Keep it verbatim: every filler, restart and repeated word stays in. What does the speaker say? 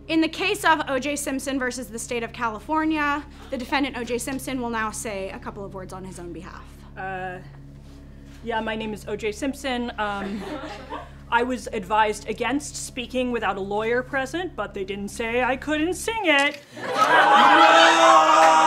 In the case of O J Simpson versus the state of California, the defendant O J Simpson will now say a couple of words on his own behalf. Uh, yeah, my name is O J Simpson. Um, I was advised against speaking without a lawyer present, but they didn't say I couldn't sing it.